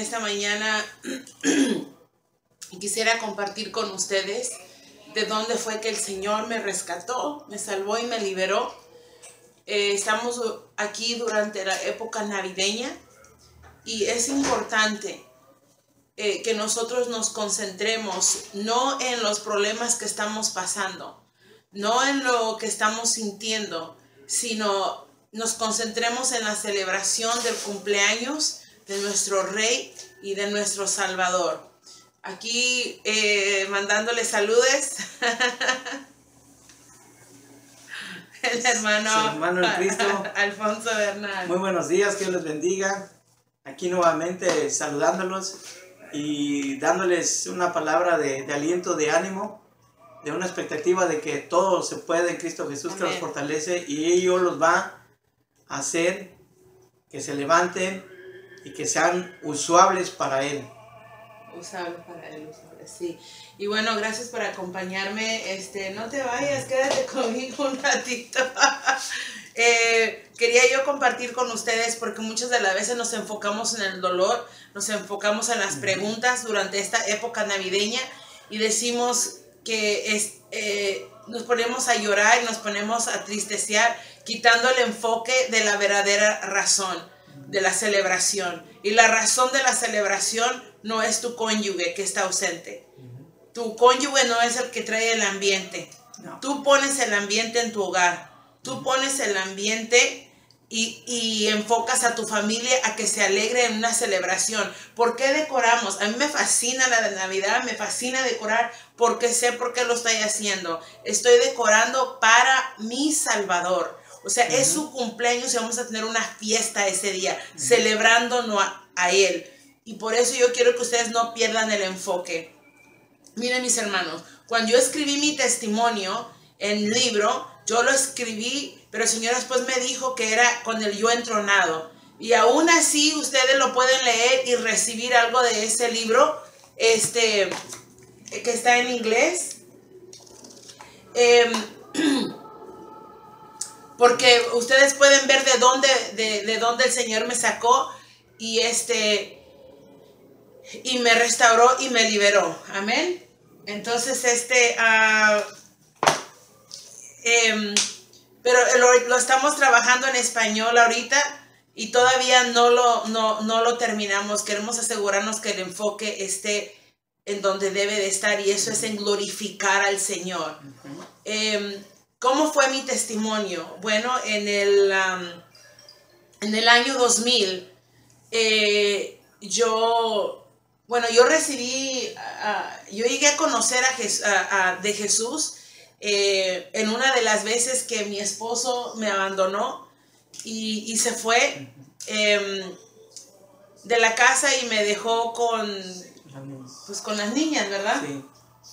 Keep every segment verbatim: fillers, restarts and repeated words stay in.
esta mañana quisiera compartir con ustedes de dónde fue que el Señor me rescató, me salvó y me liberó. Eh, estamos aquí durante la época navideña y es importante eh, que nosotros nos concentremos no en los problemas que estamos pasando, no en lo que estamos sintiendo, sino nos concentremos en la celebración del cumpleaños de nuestro Rey y de nuestro Salvador. Aquí eh, mandándole saludes. El hermano, Su hermano en Cristo, Alfonso Bernal. Muy buenos días, que Dios les bendiga. Aquí nuevamente saludándolos y dándoles una palabra de, de aliento, de ánimo, de una expectativa de que todo se puede en Cristo Jesús. Amén. Que los fortalece y ellos los va a hacer que se levanten y que sean usables para Él. Usables para Él, usables, sí. Y bueno, gracias por acompañarme. Este, no te vayas, quédate conmigo un ratito. eh, quería yo compartir con ustedes porque muchas de las veces nos enfocamos en el dolor, nos enfocamos en las preguntas durante esta época navideña y decimos que es, eh, nos ponemos a llorar y nos ponemos a tristear, quitando el enfoque de la verdadera razón de la celebración. Y la razón de la celebración no es tu cónyuge que está ausente. Tu cónyuge no es el que trae el ambiente. No. Tú pones el ambiente en tu hogar. Tú pones el ambiente y, y enfocas a tu familia a que se alegre en una celebración. ¿Por qué decoramos? A mí me fascina la de Navidad, me fascina decorar porque sé por qué lo estoy haciendo. Estoy decorando para mi Salvador. O sea, uh-huh. es su cumpleaños y vamos a tener una fiesta ese día, uh-huh. celebrándonos a, a Él. Y por eso yo quiero que ustedes no pierdan el enfoque. Miren, mis hermanos, cuando yo escribí mi testimonio en libro, yo lo escribí, pero el Señor después me dijo que era con el yo entronado. Y aún así ustedes lo pueden leer y recibir algo de ese libro, este, que está en inglés. Eh, porque ustedes pueden ver de dónde, de, de dónde el Señor me sacó y este... y me restauró y me liberó. Amén. Entonces, este, uh, eh, pero lo, lo estamos trabajando en español ahorita y todavía no lo, no, no lo terminamos. Queremos asegurarnos que el enfoque esté en donde debe de estar y eso es en glorificar al Señor. Uh-huh. eh, ¿Cómo fue mi testimonio? Bueno, en el, um, en el año dos mil, eh, yo... Bueno, yo recibí, uh, yo llegué a conocer a Jes, a, a, de Jesús eh, en una de las veces que mi esposo me abandonó y, y se fue eh, de la casa y me dejó con, pues, con las niñas, ¿verdad? Sí.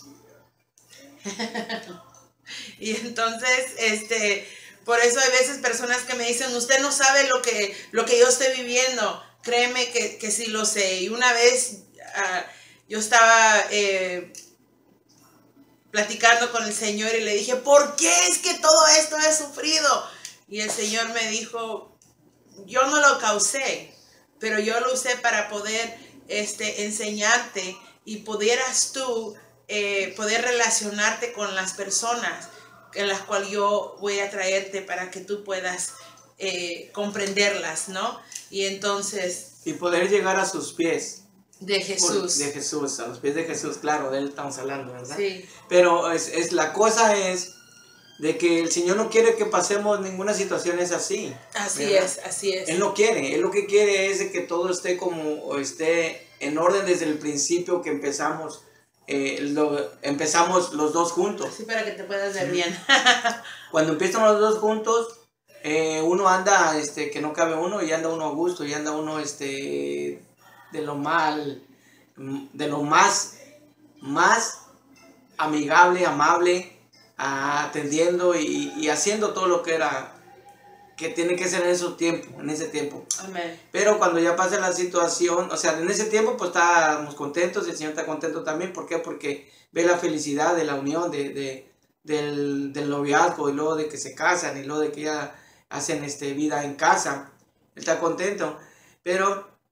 Y entonces, este, por eso hay veces personas que me dicen, usted no sabe lo que, lo que yo estoy viviendo. Créeme que, que sí lo sé. Y una vez... Uh, yo estaba eh, platicando con el Señor y le dije, ¿por qué es que todo esto he sufrido? Y el Señor me dijo, yo no lo causé, pero yo lo usé para poder este, enseñarte y pudieras tú eh, poder relacionarte con las personas en las cuales yo voy a traerte para que tú puedas eh, comprenderlas, ¿no? Y entonces... y poder llegar a sus pies. De Jesús. De Jesús, a los pies de Jesús, claro, de Él estamos hablando, ¿verdad? Sí. Pero es, es, la cosa es de que el Señor no quiere que pasemos ninguna situación es así. Así ¿verdad? es, así es. Él no quiere, Él lo que quiere es de que todo esté como, esté en orden desde el principio que empezamos, eh, lo, empezamos los dos juntos. Así para que te puedas ver bien. Cuando empiezan los dos juntos, eh, uno anda, este, que no cabe uno, y anda uno a gusto, y anda uno, este... de lo mal, de lo más, más amigable, amable, atendiendo y, y haciendo todo lo que era, que tiene que ser en ese tiempo, en ese tiempo. Amén. Pero cuando ya pasa la situación, o sea, en ese tiempo pues estábamos contentos, el Señor está contento también. ¿Por qué? Porque ve la felicidad de la unión, de, de, del, del noviazgo, y luego de que se casan, y luego de que ya hacen este, vida en casa. Él está contento. Pero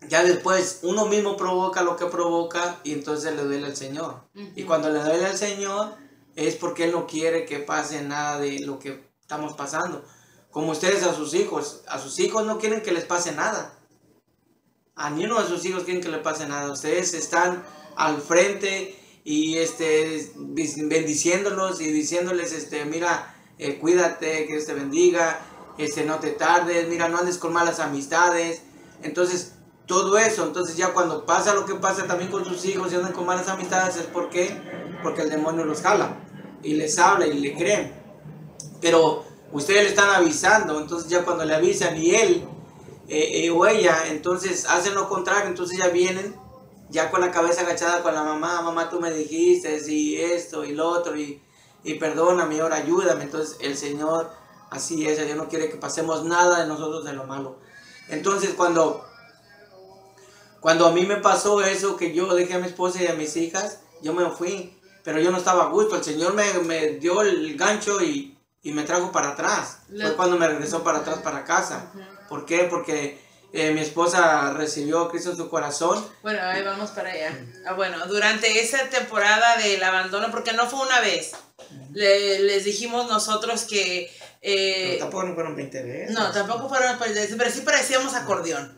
ya después uno mismo provoca lo que provoca y entonces le duele al Señor. Uh-huh. Y cuando le duele al Señor es porque Él no quiere que pase nada de lo que estamos pasando. Como ustedes a sus hijos, a sus hijos no quieren que les pase nada. A ni uno de sus hijos quieren que les pase nada. Ustedes están al frente y este, bendiciéndolos y diciéndoles, este, mira, eh, cuídate, que Dios te bendiga, este, no te tardes, mira, no andes con malas amistades. Entonces, todo eso, entonces ya cuando pasa lo que pasa también con sus hijos y andan con malas amistades, ¿es por qué? Porque el demonio los jala y les habla y le creen. Pero ustedes le están avisando, entonces ya cuando le avisan y él eh, eh, o ella, entonces hacen lo contrario, entonces ya vienen ya con la cabeza agachada con la mamá, mamá tú me dijiste y esto y lo otro y, y perdóname, ahora ayúdame. Entonces el Señor así es, Dios no quiere que pasemos nada de nosotros de lo malo. Entonces cuando, cuando a mí me pasó eso, que yo dejé a mi esposa y a mis hijas, yo me fui, pero yo no estaba a gusto, el Señor me, me dio el gancho y, y me trajo para atrás. Le... Fue cuando me regresó para atrás para casa. Uh-huh. ¿Por qué? Porque Eh, mi esposa recibió a Cristo en su corazón. Bueno, ahí vamos para allá. Ah, bueno, durante esa temporada del abandono, porque no fue una vez, uh-huh. le, les dijimos nosotros que... Eh, no, tampoco no fueron veinte veces. No, tampoco fueron veinte veces, pero sí parecíamos acordeón.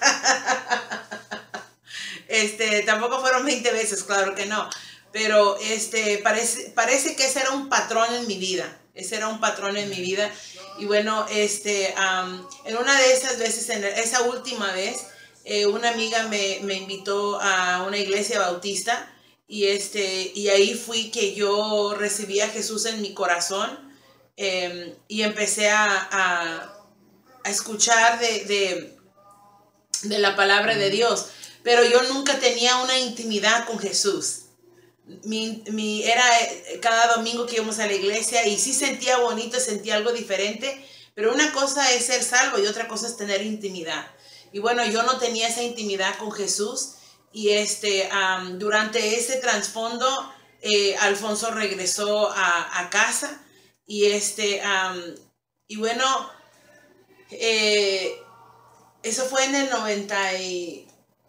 este, tampoco fueron veinte veces, claro que no. Pero este, parece, parece que ese era un patrón en mi vida. Ese era un patrón en mi vida. Y bueno, este, um, en una de esas veces, en esa última vez, eh, una amiga me, me invitó a una iglesia bautista y, este, y ahí fui que yo recibí a Jesús en mi corazón eh, y empecé a, a, a escuchar de, de, de la palabra de Dios. Pero yo nunca tenía una intimidad con Jesús. Mi, mi, era cada domingo que íbamos a la iglesia y sí sentía bonito, sentía algo diferente, pero una cosa es ser salvo y otra cosa es tener intimidad. Y bueno, yo no tenía esa intimidad con Jesús y este, um, durante ese trasfondo eh, Alfonso regresó a, a casa y, este, um, y bueno, eh, eso fue en el noventa y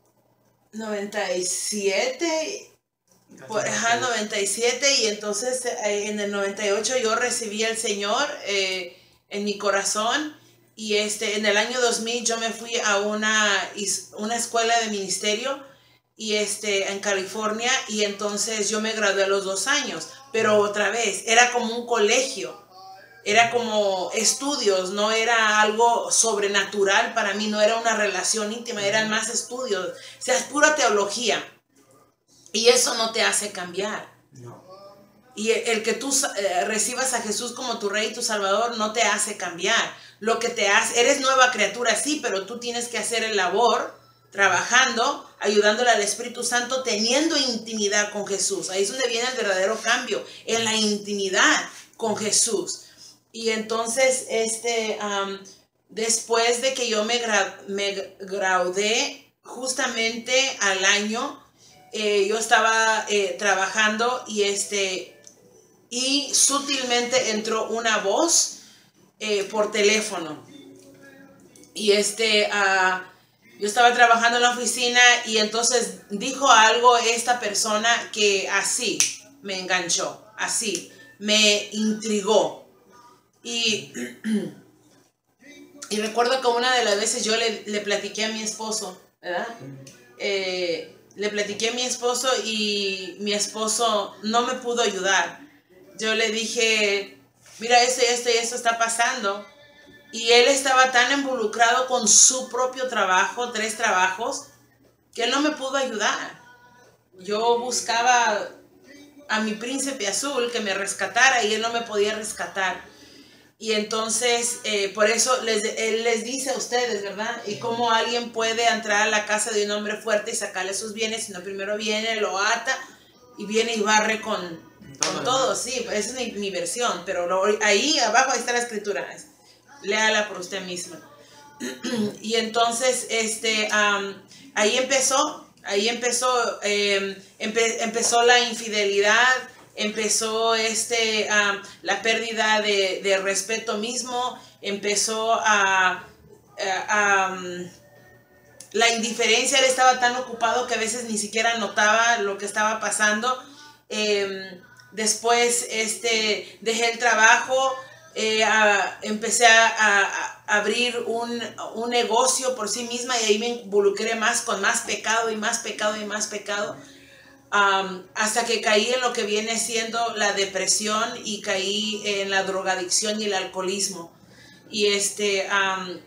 siete. Por, ajá, noventa y siete y entonces eh, en el noventa y ocho yo recibí al Señor eh, en mi corazón y este, en el año dos mil yo me fui a una, una escuela de ministerio y este, en California y entonces yo me gradué a los dos años, pero otra vez era como un colegio, era como estudios, no era algo sobrenatural para mí, no era una relación íntima, eran más estudios, o sea, es pura teología. Y eso no te hace cambiar. No. Y el, el que tú eh, recibas a Jesús como tu Rey y tu Salvador no te hace cambiar. Lo que te hace, eres nueva criatura, sí, pero tú tienes que hacer el labor, trabajando, ayudándole al Espíritu Santo, teniendo intimidad con Jesús. Ahí es donde viene el verdadero cambio, en la intimidad con Jesús. Y entonces, este, um, después de que yo me, gra me gradué, justamente al año, Eh, yo estaba eh, trabajando y, este, y sutilmente entró una voz eh, por teléfono. Y este, uh, yo estaba trabajando en la oficina y entonces dijo algo esta persona que así me enganchó, así me intrigó. Y, y recuerdo que una de las veces yo le, le platiqué a mi esposo, ¿verdad? Eh, Le platiqué a mi esposo y mi esposo no me pudo ayudar. Yo le dije, mira, esto y esto y esto está pasando. Y él estaba tan involucrado con su propio trabajo, tres trabajos, que él no me pudo ayudar. Yo buscaba a mi príncipe azul que me rescatara y él no me podía rescatar. Y entonces, eh, por eso les, él les dice a ustedes, ¿verdad? Y cómo alguien puede entrar a la casa de un hombre fuerte y sacarle sus bienes, sino primero viene, lo ata y viene y barre con, con todo. Sí, esa es mi, mi versión, pero lo, ahí abajo ahí está la escritura. Léala por usted misma. Y entonces, este, um, ahí empezó, ahí empezó, eh, empe, empezó la infidelidad. Empezó este, um, la pérdida de, de respeto mismo, empezó a, a, a, la indiferencia, él estaba tan ocupado que a veces ni siquiera notaba lo que estaba pasando. Eh, después este, dejé el trabajo, eh, a, empecé a, a, a abrir un, un negocio por sí misma y ahí me involucré más con más pecado y más pecado y más pecado. Um, hasta que caí en lo que viene siendo la depresión y caí en la drogadicción y el alcoholismo. Y este, um,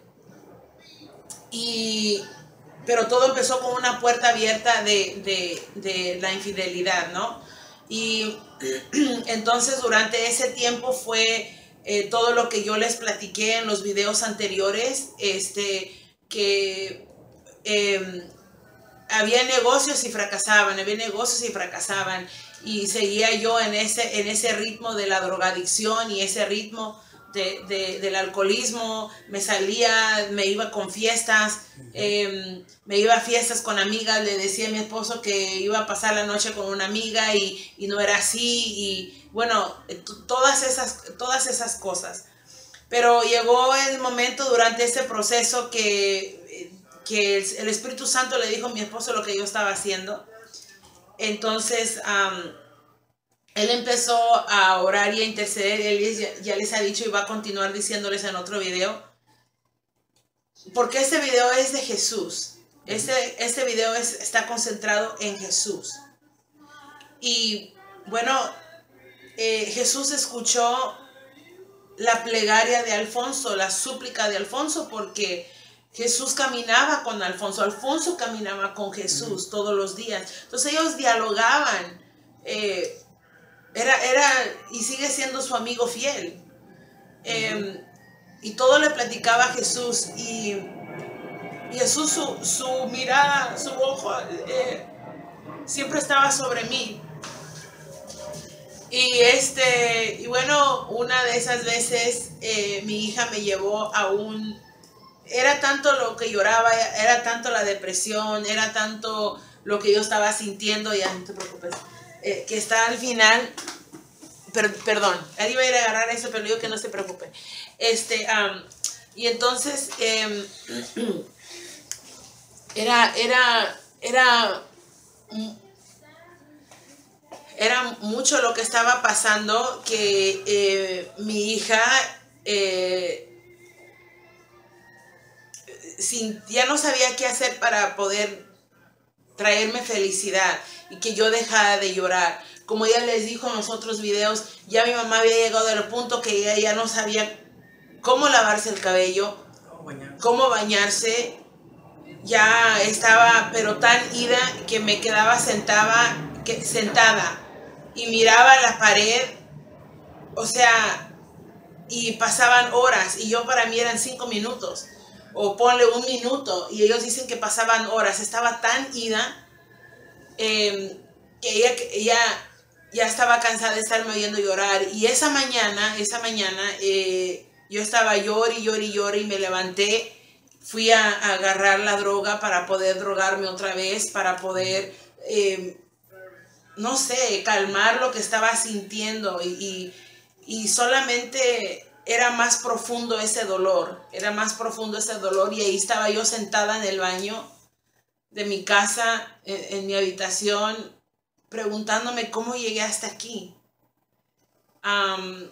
y, pero todo empezó con una puerta abierta de, de, de la infidelidad, ¿no? Y entonces durante ese tiempo fue eh, todo lo que yo les platiqué en los videos anteriores, este, que eh, había negocios y fracasaban, había negocios y fracasaban, y seguía yo en ese, en ese ritmo de la drogadicción y ese ritmo de, de, del alcoholismo. Me salía, me iba con fiestas, eh, me iba a fiestas con amigas, le decía a mi esposo que iba a pasar la noche con una amiga y, y no era así, y bueno, todas esas, todas esas cosas. Pero llegó el momento durante ese proceso que, que el, el Espíritu Santo le dijo a mi esposo lo que yo estaba haciendo. Entonces, um, él empezó a orar y a interceder. Él ya, ya les ha dicho y va a continuar diciéndoles en otro video. Porque este video es de Jesús. Este, este video es, está concentrado en Jesús. Y bueno, eh, Jesús escuchó la plegaria de Alfonso, la súplica de Alfonso, porque Jesús caminaba con Alfonso, Alfonso caminaba con Jesús uh-huh. todos los días. Entonces ellos dialogaban, eh, era, era y sigue siendo su amigo fiel. Eh, uh-huh. Y todo le platicaba a Jesús, y, y Jesús, su, su mirada, su ojo, eh, siempre estaba sobre mí. Y este, y bueno, una de esas veces eh, mi hija me llevó a un, era tanto lo que lloraba, era tanto la depresión, era tanto lo que yo estaba sintiendo, ya no te preocupes, eh, que está al final, per, perdón, él iba a ir a agarrar eso, pero digo que no se preocupe. Este, um, y entonces, eh, era, era, era... Era mucho lo que estaba pasando, que eh, mi hija eh, sin, ya no sabía qué hacer para poder traerme felicidad y que yo dejara de llorar. Como ella les dijo en los otros videos, ya mi mamá había llegado al punto que ella ya no sabía cómo lavarse el cabello, cómo bañarse, cómo bañarse. Ya estaba pero tan ida que me quedaba sentada, que, sentada y miraba la pared, o sea, y pasaban horas, y yo para mí eran cinco minutos, o ponle un minuto, y ellos dicen que pasaban horas. Estaba tan ida eh, que ella, ella ya estaba cansada de estarme oyendo llorar. Y esa mañana, esa mañana, eh, yo estaba llori, llori, llori, y me levanté, fui a, a agarrar la droga para poder drogarme otra vez, para poder... Eh, no sé, calmar lo que estaba sintiendo, y, y, y solamente era más profundo ese dolor, era más profundo ese dolor, y ahí estaba yo sentada en el baño de mi casa, en, en mi habitación, preguntándome cómo llegué hasta aquí. Um,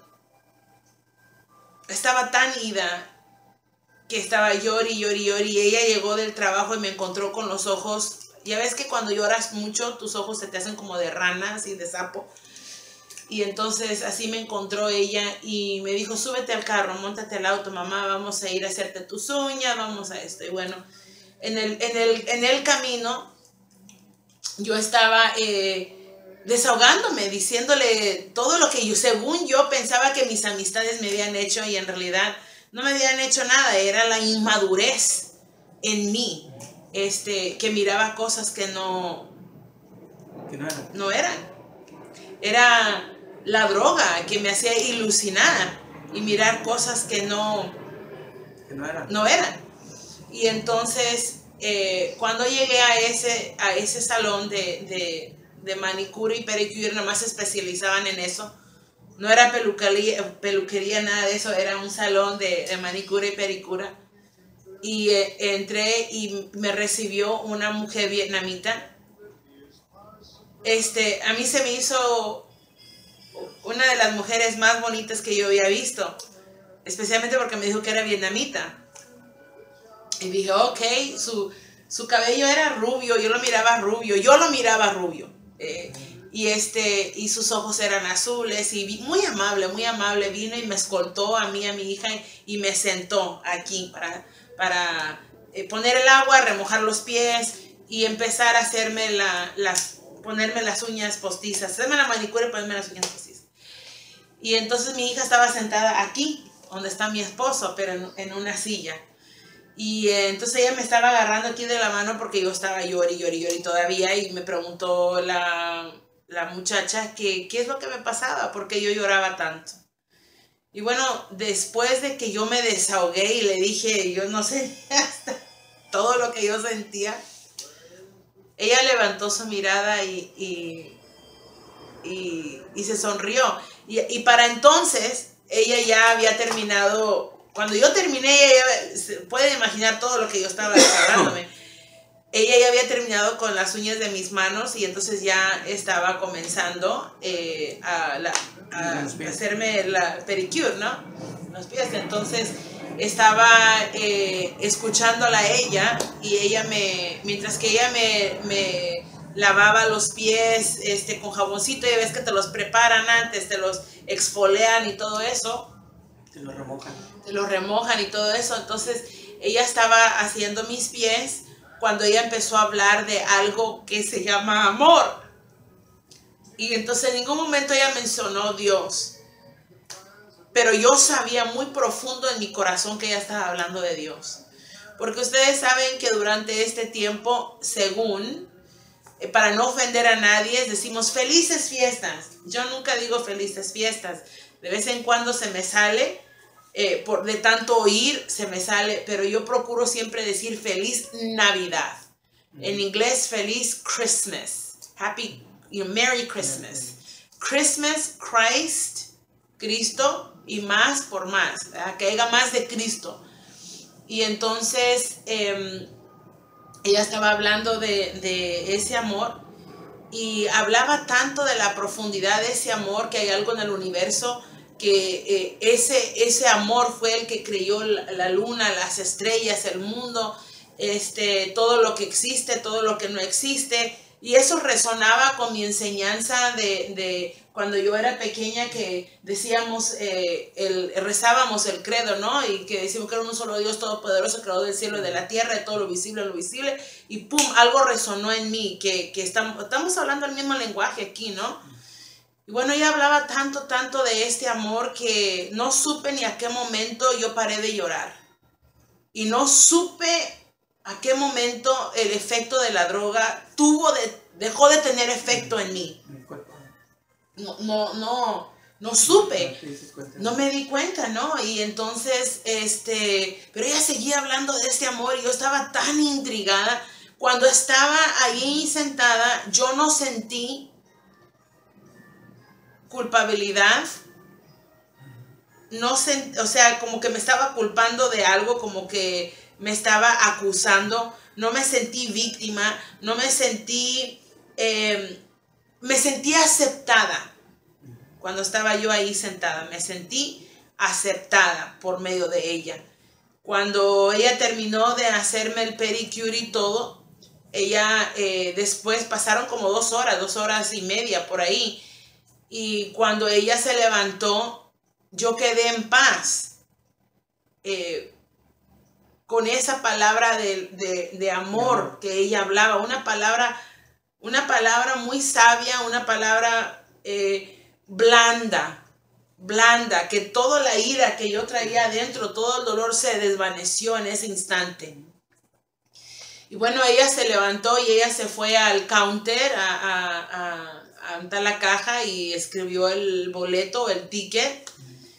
estaba tan ida que estaba llori, llori, llori, y ella llegó del trabajo y me encontró con los ojos. Ya ves que cuando lloras mucho, tus ojos se te hacen como de rana, así de sapo. Y entonces así me encontró ella y me dijo, súbete al carro, móntate al auto, mamá, vamos a ir a hacerte tus uñas, vamos a esto. Y bueno, en el, en el, en el camino yo estaba eh, desahogándome, diciéndole todo lo que yo, según yo, pensaba que mis amistades me habían hecho, y en realidad no me habían hecho nada. Era la inmadurez en mí. Este, que miraba cosas que no, que no eran. no eran. Era la droga que me hacía ilusionar y mirar cosas que no, que no, eran. no eran. Y entonces, eh, cuando llegué a ese, a ese salón de, de, de manicura y pedicura, nomás se especializaban en eso. No era peluquería, peluquería, nada de eso, era un salón de, de manicura y pedicura. y eh, entré y me recibió una mujer vietnamita. Este, a mí se me hizo una de las mujeres más bonitas que yo había visto, especialmente porque me dijo que era vietnamita. Y dije, ok, su, su cabello era rubio, yo lo miraba rubio, yo lo miraba rubio. Eh, y, este, y sus ojos eran azules, y vi, muy amable, muy amable. Vino y me escoltó a mí, a mi hija, y me sentó aquí para, para eh, poner el agua, remojar los pies y empezar a hacerme la, las, ponerme las uñas postizas, hacerme la manicura y ponerme las uñas postizas. Y entonces mi hija estaba sentada aquí, donde está mi esposo, pero en, en una silla. Y eh, entonces ella me estaba agarrando aquí de la mano porque yo estaba llori, llori, llori todavía, y me preguntó la, la muchacha que qué es lo que me pasaba, por qué yo lloraba tanto. Y bueno, después de que yo me desahogué y le dije, yo no sé hasta todo lo que yo sentía, ella levantó su mirada y, y, y, y se sonrió. Y, y para entonces ella ya había terminado. Cuando yo terminé, ella se puede imaginar todo lo que yo estaba desahogándome. Ella ya había terminado con las uñas de mis manos y entonces ya estaba comenzando eh, a, la, a hacerme la pedicure, ¿no? Los pies. Entonces estaba eh, escuchándola a ella, y ella me, mientras que ella me, me lavaba los pies este, con jaboncito, ya ves que te los preparan antes, te los exfolian y todo eso. Te lo remojan. Te lo remojan y todo eso. Entonces ella estaba haciendo mis pies cuando ella empezó a hablar de algo que se llama amor. Y entonces en ningún momento ella mencionó Dios. Pero yo sabía muy profundo en mi corazón que ella estaba hablando de Dios. Porque ustedes saben que durante este tiempo, según, eh, para no ofender a nadie, decimos felices fiestas. Yo nunca digo felices fiestas. De vez en cuando se me sale. Eh, por de tanto oír se me sale, pero yo procuro siempre decir feliz Navidad. Mm. En inglés, feliz Christmas. Happy, you know, Merry Christmas. Mm. Christmas, Christ, Cristo, y más por más, ¿verdad? Que haya más de Cristo. Y entonces eh, ella estaba hablando de, de ese amor, y hablaba tanto de la profundidad de ese amor, que hay algo en el universo que eh, ese, ese amor fue el que creó la, la luna, las estrellas, el mundo, este, todo lo que existe, todo lo que no existe. Y eso resonaba con mi enseñanza de, de cuando yo era pequeña, que decíamos, eh, el, rezábamos el credo, ¿no? Y que decimos que era un solo Dios todopoderoso, creador del cielo y de la tierra, de todo lo visible y lo visible. Y pum, algo resonó en mí, que, que estamos, estamos hablando el mismo lenguaje aquí, ¿no? Y bueno, ella hablaba tanto, tanto de este amor que no supe ni a qué momento yo paré de llorar. Y no supe a qué momento el efecto de la droga tuvo de, dejó de tener efecto en mí. No, no, no, no supe. No me di cuenta, ¿no? Y entonces, este, pero ella seguía hablando de este amor y yo estaba tan intrigada. Cuando estaba ahí sentada, yo no sentí culpabilidad, no sent, o sea, como que me estaba culpando de algo, como que me estaba acusando, no me sentí víctima, no me sentí, eh, me sentí aceptada. Cuando estaba yo ahí sentada, me sentí aceptada por medio de ella. Cuando ella terminó de hacerme el pedicure y todo, ella eh, después pasaron como dos horas, dos horas y media por ahí. Y cuando ella se levantó, yo quedé en paz eh, con esa palabra de, de, de amor que ella hablaba. Una palabra, una palabra muy sabia, una palabra eh, blanda, blanda, que toda la ira que yo traía adentro, todo el dolor se desvaneció en ese instante. Y bueno, ella se levantó y ella se fue al counter a... a, a a la caja y escribió el boleto, el ticket.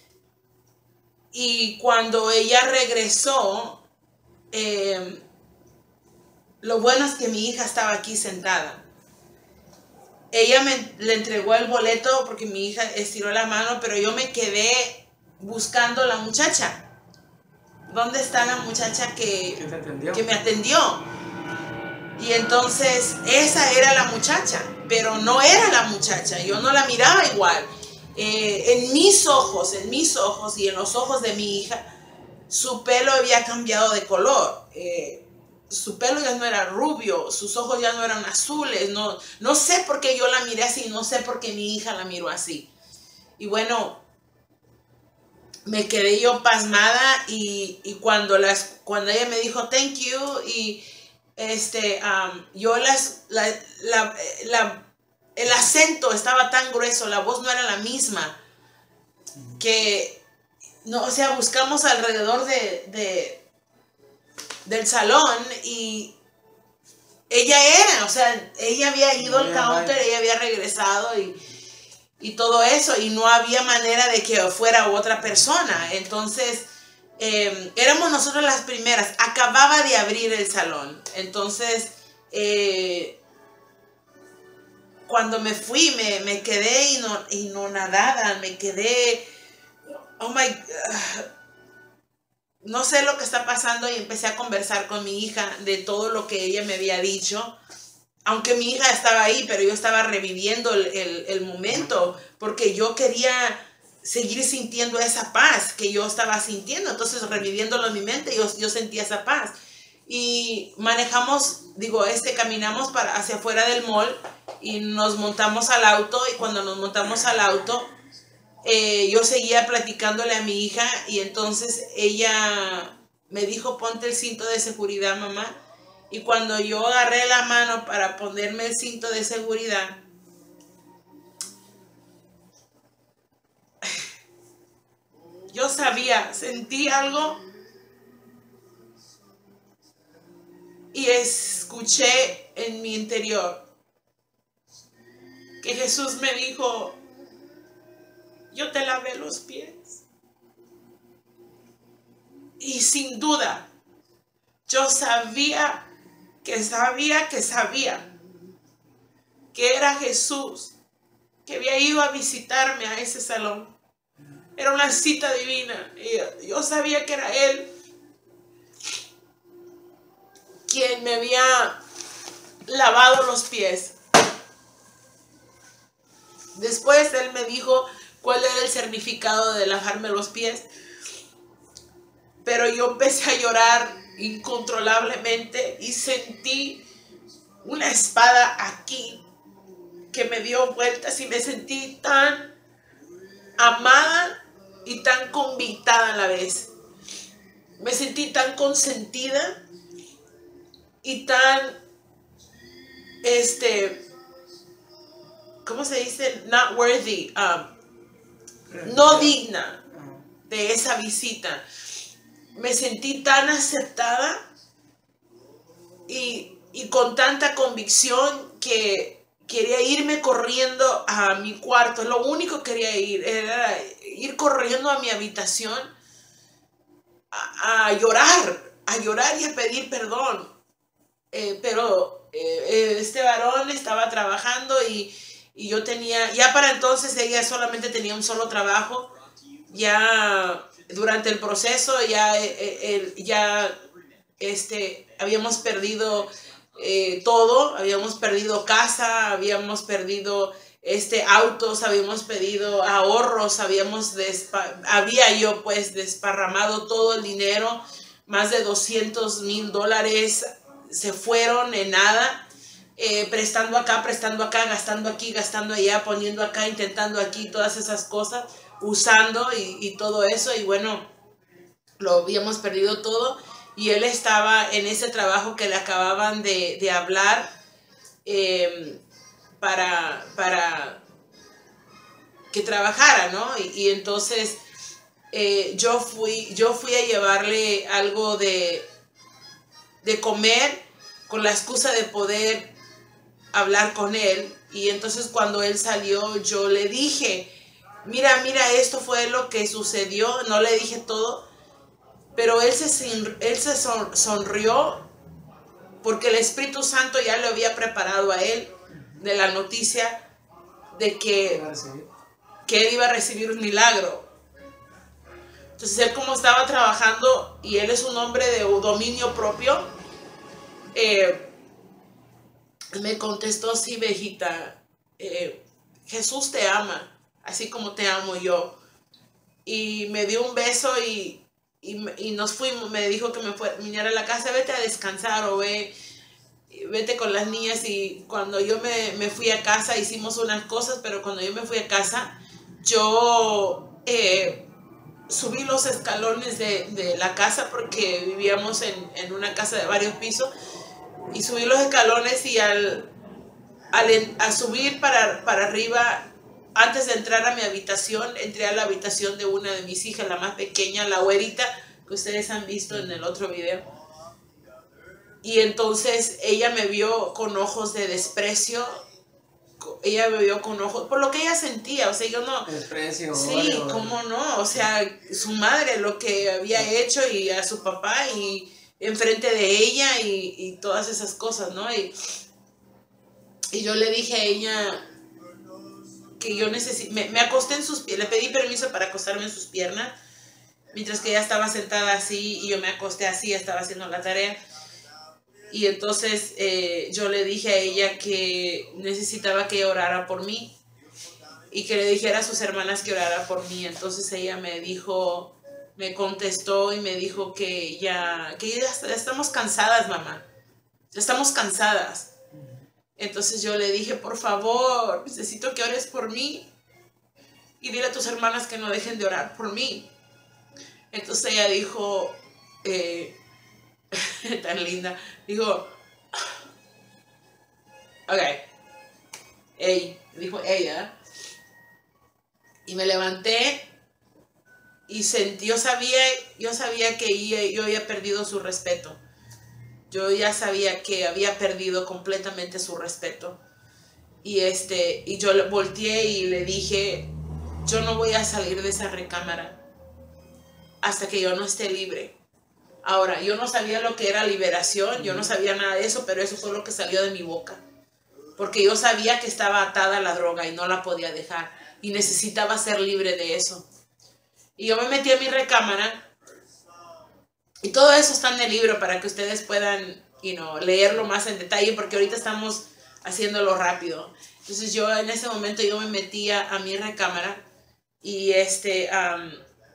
Y cuando ella regresó, eh, lo bueno es que mi hija estaba aquí sentada. Ella me le entregó el boleto porque mi hija estiró la mano, pero yo me quedé buscando a la muchacha. ¿dónde está la muchacha que, ¿Quién te atendió? que me atendió? Y entonces esa era la muchacha, pero no era la muchacha, yo no la miraba igual. Eh, en mis ojos, en mis ojos y en los ojos de mi hija, su pelo había cambiado de color. Eh, su pelo ya no era rubio, sus ojos ya no eran azules. No, no sé por qué yo la miré así, no sé por qué mi hija la miró así. Y bueno, me quedé yo pasmada y, y cuando, las, cuando ella me dijo thank you y este, um, yo las, la, la, la, el acento estaba tan grueso, la voz no era la misma, que, no, o sea, buscamos alrededor de, de, del salón y ella era, o sea, ella había ido al counter, ella había regresado y, y todo eso, y no había manera de que fuera otra persona. Entonces, eh, éramos nosotros las primeras, acababa de abrir el salón. Entonces, eh, cuando me fui, me, me quedé ino, inonadada, me quedé, oh my God, no sé lo que está pasando, y empecé a conversar con mi hija de todo lo que ella me había dicho. Aunque mi hija estaba ahí, pero yo estaba reviviendo el, el, el momento, porque yo quería seguir sintiendo esa paz que yo estaba sintiendo. Entonces, reviviéndolo en mi mente, yo, yo sentía esa paz. Y manejamos, digo, este, caminamos para, hacia afuera del mall y nos montamos al auto. Y cuando nos montamos al auto, eh, yo seguía platicándole a mi hija, y entonces ella me dijo, ponte el cinto de seguridad, mamá. Y cuando yo agarré la mano para ponerme el cinto de seguridad, yo sabía, sentí algo y escuché en mi interior que Jesús me dijo, yo te lavé los pies. Y sin duda, yo sabía que sabía que sabía que era Jesús que había ido a visitarme a ese salón. Era una cita divina. Y yo sabía que era Él quien me había lavado los pies. Después Él me dijo cuál era el significado de lavarme los pies. Pero yo empecé a llorar incontrolablemente y sentí una espada aquí que me dio vueltas, y me sentí tan amada y tan convictada a la vez. Me sentí tan consentida y tan, este, ¿cómo se dice? Not worthy, um, no digna de esa visita. Me sentí tan aceptada y, y con tanta convicción que quería irme corriendo a mi cuarto. Lo único que quería ir era ir corriendo a mi habitación a, a llorar, a llorar y a pedir perdón. Eh, pero eh, este varón estaba trabajando y, y yo tenía, ya para entonces ella solamente tenía un solo trabajo. Ya durante el proceso ya, eh, eh, ya este, habíamos perdido eh, todo, habíamos perdido casa, habíamos perdido este, autos, habíamos perdido ahorros, habíamos despa- había yo pues desparramado todo el dinero, más de doscientos mil dólares se fueron en nada, eh, prestando acá, prestando acá, gastando aquí, gastando allá, poniendo acá, intentando aquí, todas esas cosas, usando y, y todo eso, y bueno, lo habíamos perdido todo. Y él estaba en ese trabajo que le acababan de, de hablar eh, para, para que trabajara, ¿no? Y, y entonces eh, yo, fui, yo fui a llevarle algo de, de comer con la excusa de poder hablar con él. Y entonces cuando él salió, yo le dije, mira, mira, esto fue lo que sucedió. No le dije todo, pero él se, él se son, sonrió porque el Espíritu Santo ya le había preparado a él de la noticia de que, que él iba a recibir un milagro. Entonces él, como estaba trabajando y él es un hombre de dominio propio, eh, me contestó: sí, viejita, eh, Jesús te ama, así como te amo yo. Y me dio un beso y, y, y nos fuimos. Me dijo que me fuera, viniera a la casa, vete a descansar o ve, vete con las niñas. Y cuando yo me, me fui a casa, hicimos unas cosas, pero cuando yo me fui a casa, yo eh, subí los escalones de, de la casa, porque vivíamos en, en una casa de varios pisos, y subí los escalones y al, al, al subir para, para arriba, antes de entrar a mi habitación, entré a la habitación de una de mis hijas, la más pequeña, la güerita, que ustedes han visto en el otro video. Y entonces ella me vio con ojos de desprecio, ella me vio con ojos, por lo que ella sentía, o sea, yo no... Desprecio. Sí, vale, vale. cómo no, o sea, su madre, lo que había hecho, y a su papá, y enfrente de ella, y, y todas esas cosas, ¿no? Y, y yo le dije a ella que yo necesito, me, me acosté en sus piernas, le pedí permiso para acostarme en sus piernas, mientras que ella estaba sentada así y yo me acosté así, estaba haciendo la tarea. Y entonces eh, yo le dije a ella que necesitaba que ella orara por mí y que le dijera a sus hermanas que orara por mí. Entonces ella me dijo, me contestó y me dijo que ya, que ya estamos cansadas, mamá, ya estamos cansadas. Entonces yo le dije: por favor, necesito que ores por mí y dile a tus hermanas que no dejen de orar por mí. Entonces ella dijo, eh, tan linda, dijo, ok, ey, dijo ella, y me levanté y sentí, yo sabía, yo sabía que ella, yo había perdido su respeto. Yo ya sabía que había perdido completamente su respeto. Y, este, y yo volteé y le dije: yo no voy a salir de esa recámara hasta que yo no esté libre. Ahora, yo no sabía lo que era liberación, yo no sabía nada de eso, pero eso fue lo que salió de mi boca. Porque yo sabía que estaba atada a la droga y no la podía dejar. Y necesitaba ser libre de eso. Y yo me metí a mi recámara. Y todo eso está en el libro para que ustedes puedan, you know, leerlo más en detalle, porque ahorita estamos haciéndolo rápido. Entonces yo en ese momento yo me metía a mi recámara y este um,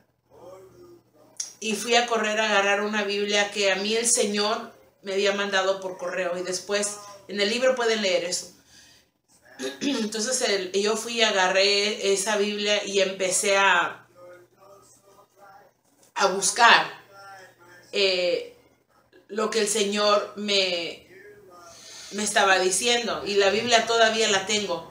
y fui a correr a agarrar una Biblia que a mí el Señor me había mandado por correo, y después en el libro pueden leer eso. Entonces el, yo fui, agarré esa Biblia y empecé a a buscar Eh, lo que el Señor me, me estaba diciendo, y la Biblia todavía la tengo.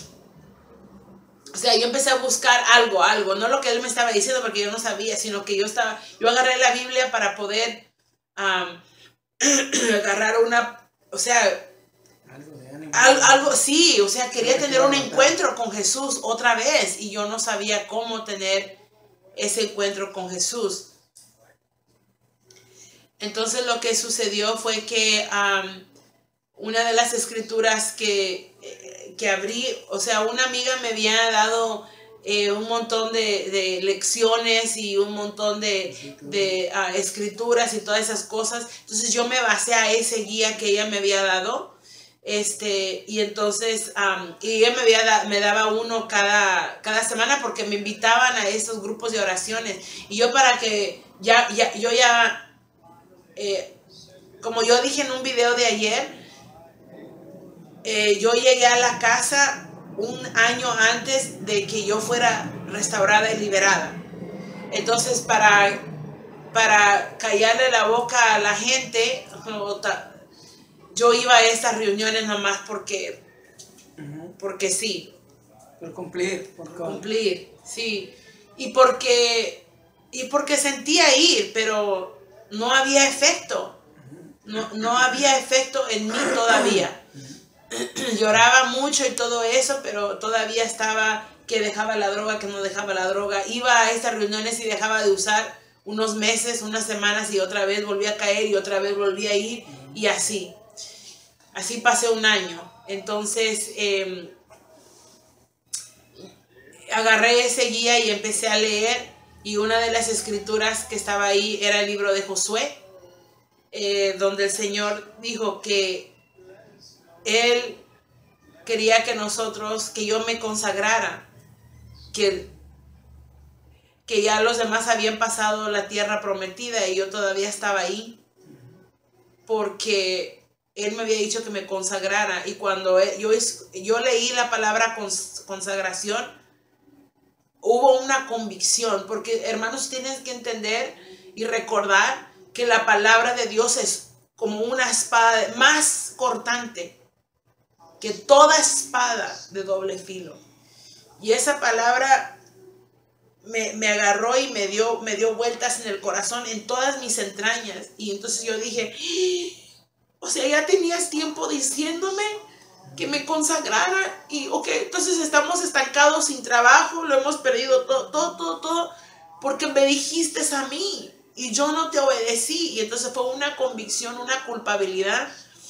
O sea, yo empecé a buscar algo, algo, no lo que Él me estaba diciendo, porque yo no sabía, sino que yo estaba, yo agarré la Biblia para poder um, agarrar una, o sea, Algo de ánimo. Algo, algo, sí, o sea, quería tener un encuentro con Jesús otra vez, y yo no sabía cómo tener ese encuentro con Jesús. Entonces lo que sucedió fue que um, una de las escrituras que, que abrí, o sea, una amiga me había dado eh, un montón de, de lecciones y un montón de, de uh, escrituras y todas esas cosas. Entonces yo me basé a ese guía que ella me había dado. Este, y entonces um, y ella me, había da, me daba uno cada, cada semana, porque me invitaban a estos grupos de oraciones. Y yo, para que ya, ya yo ya... Eh, como yo dije en un video de ayer, eh, yo llegué a la casa un año antes de que yo fuera restaurada y liberada. Entonces, para, para callarle la boca a la gente, yo iba a estas reuniones nomás porque, uh-huh. porque sí. Por cumplir. Por cumplir, sí. Y porque, y porque sentía ir, pero no había efecto, no, no había efecto en mí todavía. Lloraba mucho y todo eso, pero todavía estaba que dejaba la droga, que no dejaba la droga. Iba a estas reuniones y dejaba de usar unos meses, unas semanas, y otra vez volvía a caer y otra vez volvía a ir, y así. Así pasé un año. Entonces eh, agarré ese guía y empecé a leer. y una de las escrituras que estaba ahí era el libro de Josué, eh, donde el Señor dijo que Él quería que nosotros, que yo me consagrara, que, que ya los demás habían pasado la tierra prometida y yo todavía estaba ahí, porque Él me había dicho que me consagrara. Y cuando él, yo, yo leí la palabra cons, consagración, hubo una convicción, porque hermanos, tienes que entender y recordar que la palabra de Dios es como una espada más cortante que toda espada de doble filo. Y esa palabra me, me agarró y me dio, me dio vueltas en el corazón, en todas mis entrañas. Y entonces yo dije, o sea, ya tenías tiempo diciéndome que me consagrara. Y ok, entonces estamos estancados sin trabajo, lo hemos perdido todo, todo, todo, todo, porque me dijiste a mí y yo no te obedecí. Y entonces fue una convicción, una culpabilidad.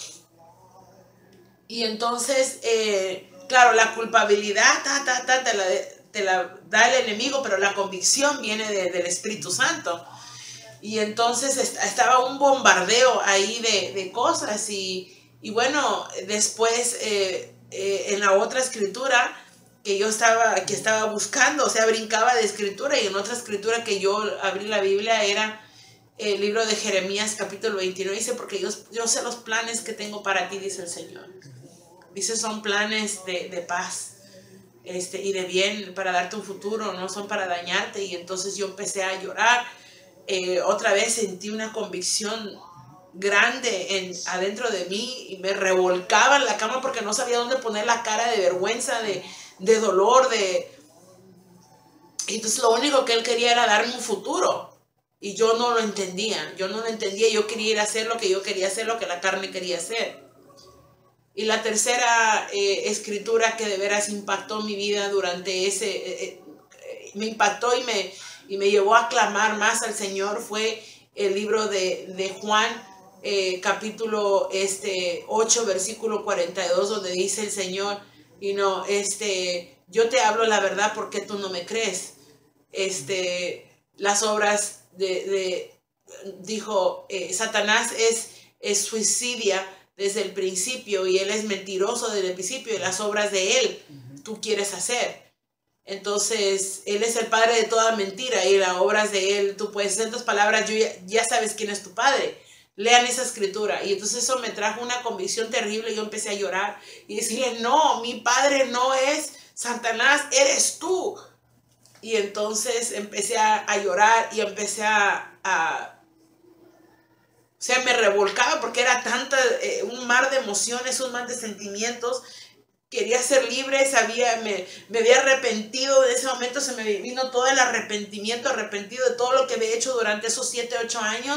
Y entonces, eh, claro, la culpabilidad ta, ta, ta, te, la, te la da el enemigo, pero la convicción viene de, del Espíritu Santo. Y entonces estaba un bombardeo ahí de, de cosas. Y, y bueno, después eh, eh, en la otra escritura que yo estaba, que estaba buscando, o sea, brincaba de escritura. Y en otra escritura que yo abrí la Biblia era el libro de Jeremías capítulo veintinueve. Dice, porque yo, yo sé los planes que tengo para ti, dice el Señor. Dice, son planes de, de paz este, y de bien, para darte un futuro, no son para dañarte. Y entonces yo empecé a llorar. Eh, otra vez sentí una convicción grande en, adentro de mí, y me revolcaba en la cama porque no sabía dónde poner la cara, de vergüenza, de, de dolor. De... Entonces lo único que Él quería era darme un futuro. Y yo no lo entendía, yo no lo entendía. Yo quería ir a hacer lo que yo quería hacer, lo que la carne quería hacer. Y la tercera eh, escritura que de veras impactó mi vida durante ese, eh, eh, me impactó y me, y me llevó a clamar más al Señor, fue el libro de, de Juan, eh, capítulo este, ocho, versículo cuarenta y dos, donde dice el Señor, y no, este, yo te hablo la verdad porque tú no me crees. Este, las obras de, de dijo, eh, Satanás es, es suicidia desde el principio, y él es mentiroso desde el principio, y las obras de él tú quieres hacer. Entonces, él es el padre de toda mentira, y las obras de él tú puedes hacer. En otras palabras, yo ya, ya sabes quién es tu padre. Lean esa escritura. Y entonces eso me trajo una convicción terrible. Yo empecé a llorar y decirle, no, mi padre no es Satanás, eres tú. Y entonces empecé a, a llorar y empecé a... a O sea, me revolcaba porque era tanta, eh, un mar de emociones, un mar de sentimientos. Quería ser libre, sabía, me, me había arrepentido. En ese momento se me vino todo el arrepentimiento, arrepentido de todo lo que había hecho durante esos siete, ocho años.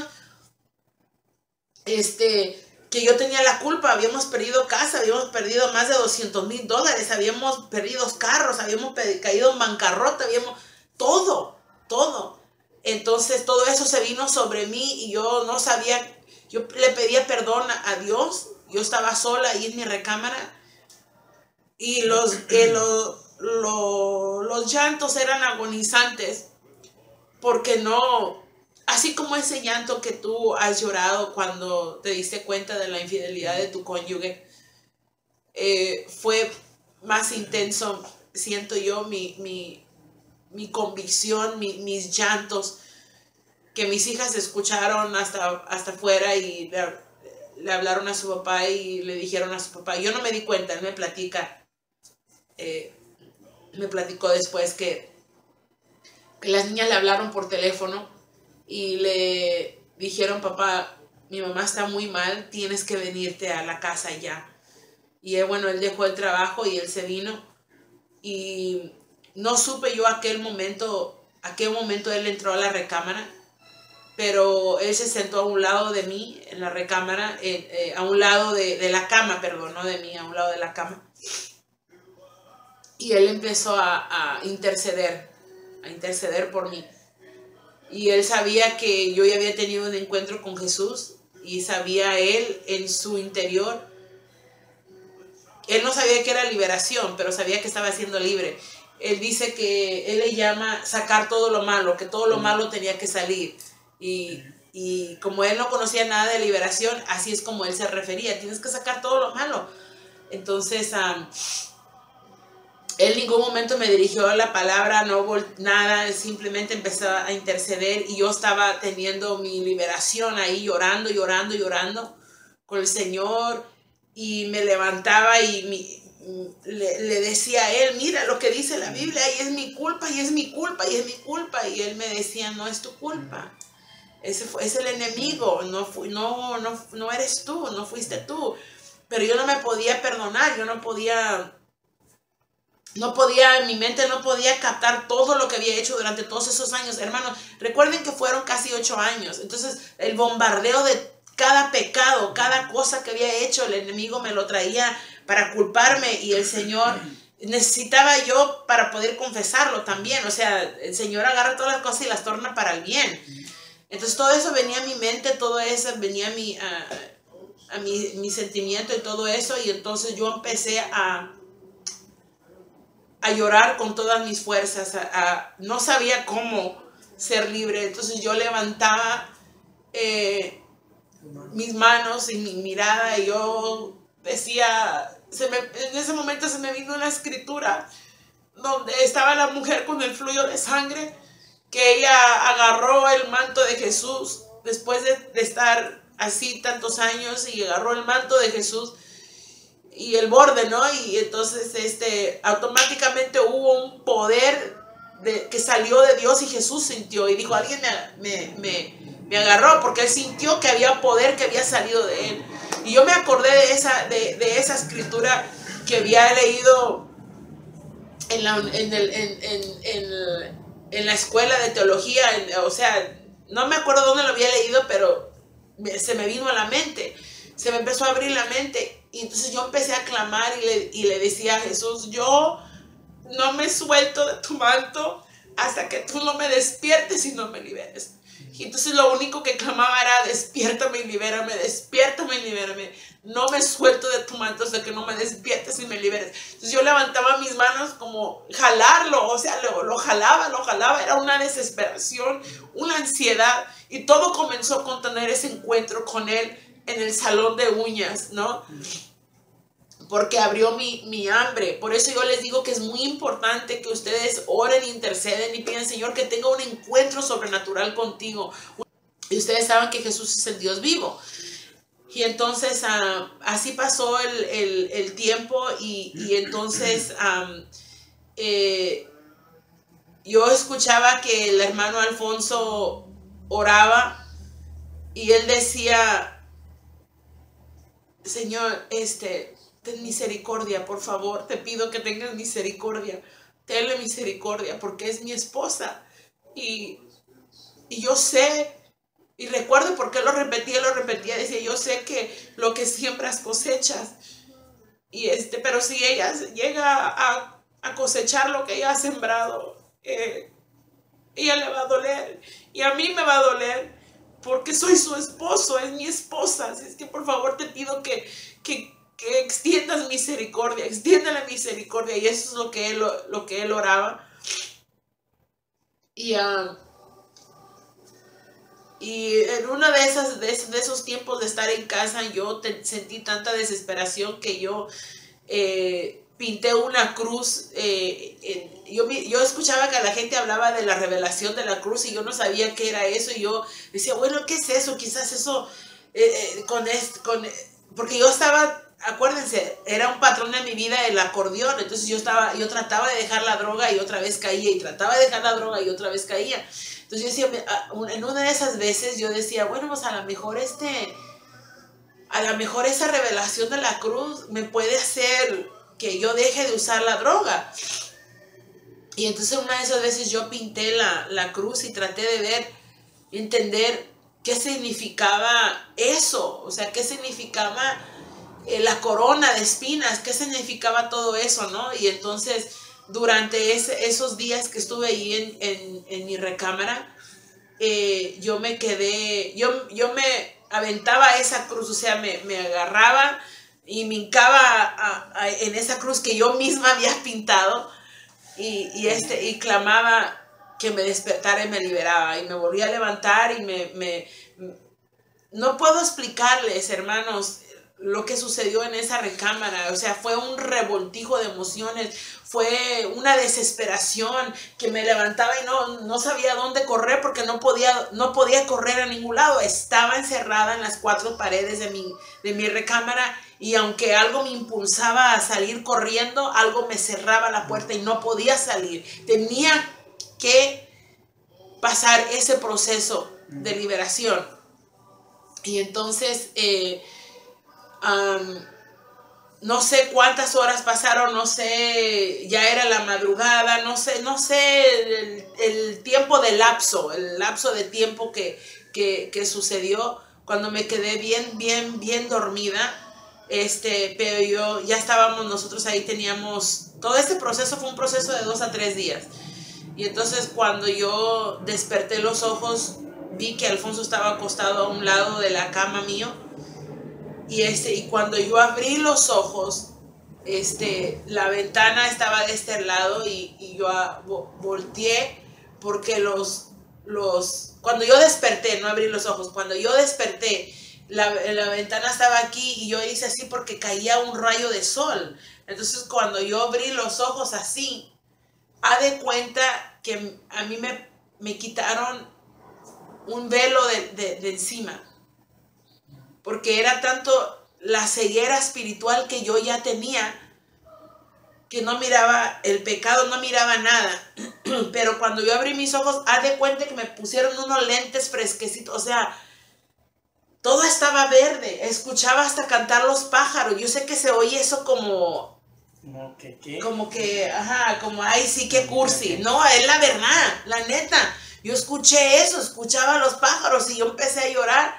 Este, que yo tenía la culpa, habíamos perdido casa, habíamos perdido más de doscientos mil dólares, habíamos perdido carros, habíamos caído en bancarrota, habíamos, todo, todo. Entonces todo eso se vino sobre mí y yo no sabía, yo le pedía perdón a Dios. Yo estaba sola ahí en mi recámara y los, eh, lo, lo, los llantos eran agonizantes, porque no, así como ese llanto que tú has llorado cuando te diste cuenta de la infidelidad de tu cónyuge, eh, fue más intenso, siento yo, mi, mi mi convicción, mi, mis llantos, que mis hijas escucharon hasta, hasta afuera y le, le hablaron a su papá y le dijeron a su papá. Yo no me di cuenta, él me platica, eh, me platicó después que, que las niñas le hablaron por teléfono y le dijeron, papá, mi mamá está muy mal, tienes que venirte a la casa ya. Y él, bueno, él dejó el trabajo y él se vino, y no supe yo a qué momento, a qué momento él entró a la recámara, pero él se sentó a un lado de mí en la recámara, eh, eh, a un lado de, de la cama, perdón, no de mí, a un lado de la cama. Y él empezó a, a interceder, a interceder por mí. Y él sabía que yo ya había tenido un encuentro con Jesús, y sabía él en su interior, él no sabía que era liberación, pero sabía que estaba siendo libre. él dice que él le llama sacar todo lo malo, que todo lo malo tenía que salir. Y, y como él no conocía nada de liberación, así es como él se refería, tienes que sacar todo lo malo. Entonces, um, él en ningún momento me dirigió la palabra, no nada, simplemente empezó a interceder y yo estaba teniendo mi liberación ahí, llorando, llorando, llorando con el Señor, y me levantaba y mi, le, le decía a él, mira lo que dice la Biblia, y es mi culpa, y es mi culpa, y es mi culpa, y él me decía, no es tu culpa, ese fue, es el enemigo, no, fu, no, no, no eres tú, no fuiste tú, pero yo no me podía perdonar, yo no podía... No podía, mi mente no podía captar todo lo que había hecho durante todos esos años. Hermanos, recuerden que fueron casi ocho años. Entonces, el bombardeo de cada pecado, cada cosa que había hecho, el enemigo me lo traía para culparme, y el Señor necesitaba yo para poder confesarlo también. O sea, el Señor agarra todas las cosas y las torna para el bien. Entonces, todo eso venía a mi mente, todo eso venía a mi, a, a mi, mi sentimiento y todo eso. Y entonces yo empecé a... a llorar con todas mis fuerzas, a, a, no sabía cómo ser libre. Entonces yo levantaba eh, mis manos y mi mirada, y yo decía, se me, en ese momento se me vino una escritura donde estaba la mujer con el flujo de sangre, que ella agarró el manto de Jesús después de, de estar así tantos años, y agarró el manto de Jesús y el borde, ¿no? Y entonces este, automáticamente hubo un poder de, que salió de Dios, y Jesús sintió y dijo, alguien me, me, me, me agarró, porque él sintió que había poder que había salido de él. Y yo me acordé de esa, de, de esa escritura que había leído en la, en el, en, en, en, en la escuela de teología, en, o sea, no me acuerdo dónde lo había leído, pero se me vino a la mente, se me empezó a abrir la mente. Y entonces yo empecé a clamar y le, y le decía a Jesús, yo no me suelto de tu manto hasta que tú no me despiertes y no me liberes. Y entonces lo único que clamaba era, despiértame y libérame, despiértame y libérame. No me suelto de tu manto hasta que no me despiertes y me liberes. Entonces yo levantaba mis manos como jalarlo, o sea, lo, lo jalaba, lo jalaba. Era una desesperación, una ansiedad. Y todo comenzó con tener ese encuentro con él en el salón de uñas, ¿no? Porque abrió mi, mi hambre. Por eso yo les digo que es muy importante que ustedes oren, interceden y pidan, Señor, que tenga un encuentro sobrenatural contigo. Y ustedes saben que Jesús es el Dios vivo. Y entonces uh, así pasó el, el, el tiempo, y, y entonces um, eh, yo escuchaba que el hermano Alfonso oraba, y él decía, Señor, este, ten misericordia, por favor, te pido que tengas misericordia, tenle misericordia, porque es mi esposa, y, y yo sé, y recuerdo por qué lo repetía, lo repetía, decía, yo sé que lo que siembras cosechas, y este, pero si ella llega a, a cosechar lo que ella ha sembrado, eh, ella le va a doler, y a mí me va a doler, porque soy su esposo, es mi esposa. Así es que por favor te pido que, que, que extiendas misericordia, extiéndale misericordia. Y eso es lo que él, lo que él oraba. Y, uh, y en uno de, esas, de, de esos tiempos de estar en casa, yo te, sentí tanta desesperación que yo eh, pinté una cruz. Eh, en, yo, yo escuchaba que la gente hablaba de la revelación de la cruz, y yo no sabía qué era eso, y yo decía, bueno, ¿qué es eso? Quizás eso, eh, eh, con, este, con porque yo estaba, acuérdense, era un patrón en mi vida el acordeón. Entonces yo, estaba, yo trataba de dejar la droga y otra vez caía, y trataba de dejar la droga y otra vez caía. Entonces yo decía, en una de esas veces yo decía, bueno, pues a lo mejor este, a lo mejor esa revelación de la cruz me puede hacer que yo deje de usar la droga. Y entonces una de esas veces yo pinté la, la cruz y traté de ver, entender qué significaba eso, o sea, qué significaba eh, la corona de espinas, qué significaba todo eso, ¿no? Y entonces durante ese, esos días que estuve ahí en, en, en mi recámara, eh, yo me quedé, yo, yo me aventaba esa cruz, o sea, me, me agarraba y me hincaba a, a, en esa cruz que yo misma había pintado, y, y, este, y clamaba que me despertara y me liberaba. Y me volví a levantar y me... me no puedo explicarles, hermanos, lo que sucedió en esa recámara. O sea, fue un revoltijo de emociones, fue una desesperación que me levantaba y no, no sabía dónde correr porque no podía, no podía correr a ningún lado. Estaba encerrada en las cuatro paredes de mi, de mi recámara, y aunque algo me impulsaba a salir corriendo, algo me cerraba la puerta y no podía salir. Tenía que pasar ese proceso de liberación. Y entonces, eh, um, no sé cuántas horas pasaron, no sé, ya era la madrugada, no sé, no sé el, el tiempo de lapso, el lapso de tiempo que, que, que sucedió cuando me quedé bien, bien, bien dormida. Este, pero yo, ya estábamos nosotros ahí, teníamos, todo este proceso fue un proceso de dos a tres días. Y entonces cuando yo desperté los ojos, vi que Alfonso estaba acostado a un lado de la cama mío. Y, este, y cuando yo abrí los ojos, este, la ventana estaba de este lado y, y yo a, vo, volteé porque los, los... Cuando yo desperté, no abrí los ojos, cuando yo desperté, la, la ventana estaba aquí y yo hice así porque caía un rayo de sol. Entonces cuando yo abrí los ojos así, haz de cuenta que a mí me, me quitaron un velo de, de, de encima, porque era tanto la ceguera espiritual que yo ya tenía, que no miraba el pecado, no miraba nada. Pero cuando yo abrí mis ojos, haz de cuenta que me pusieron unos lentes fresquecitos, o sea, todo estaba verde, escuchaba hasta cantar los pájaros. Yo sé que se oye eso como... ¿Cómo que qué? Como que, ajá, como, ay, sí, qué cursi. No, es la verdad, la neta. Yo escuché eso, escuchaba a los pájaros y yo empecé a llorar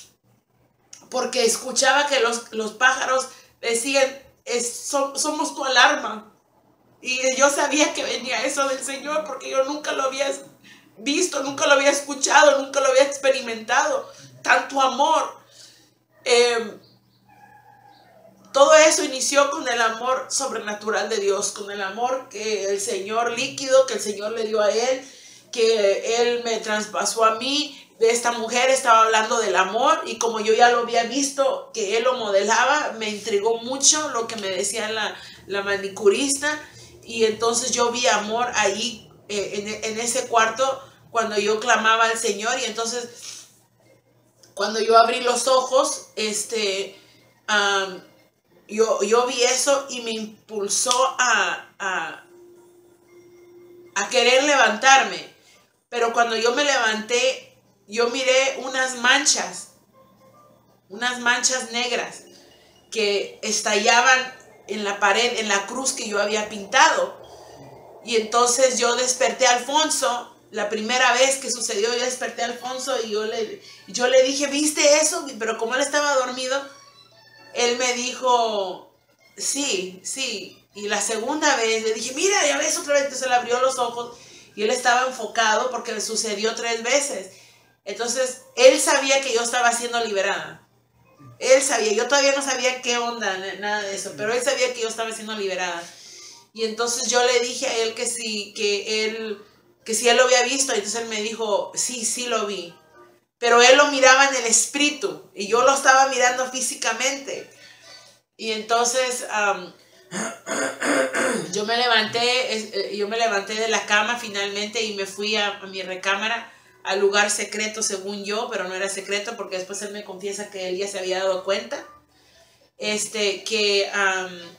porque escuchaba que los, los pájaros decían, es, so, somos tu alarma. Y yo sabía que venía eso del Señor porque yo nunca lo había visto, nunca lo había escuchado, nunca lo había experimentado. Tanto amor. Eh, todo eso inició con el amor sobrenatural de Dios, con el amor que el Señor líquido, que el Señor le dio a Él, que Él me traspasó a mí. De esta mujer estaba hablando del amor, y como yo ya lo había visto, que Él lo modelaba, me intrigó mucho lo que me decía la, la manicurista, y entonces yo vi amor ahí eh, en, en ese cuarto cuando yo clamaba al Señor. Y entonces cuando yo abrí los ojos, este, um, yo, yo vi eso y me impulsó a, a, a querer levantarme. Pero cuando yo me levanté, yo miré unas manchas, unas manchas negras que estallaban en la pared, en la cruz que yo había pintado. Y entonces yo desperté a Alfonso. La primera vez que sucedió, yo desperté a Alfonso y yo le, yo le dije, ¿viste eso? Pero como él estaba dormido, él me dijo, sí, sí. Y la segunda vez le dije, mira, ya ves otra vez. Entonces él abrió los ojos y él estaba enfocado porque le sucedió tres veces. Entonces él sabía que yo estaba siendo liberada. Él sabía, yo todavía no sabía qué onda, nada de eso, pero él sabía que yo estaba siendo liberada. Y entonces yo le dije a él que sí, que él... que si él lo había visto. Entonces él me dijo, sí, sí lo vi. Pero él lo miraba en el espíritu y yo lo estaba mirando físicamente. Y entonces um, yo me levanté, yo me levanté de la cama finalmente y me fui a, a mi recámara, al lugar secreto según yo, pero no era secreto porque después él me confiesa que él ya se había dado cuenta. Este, que... Um,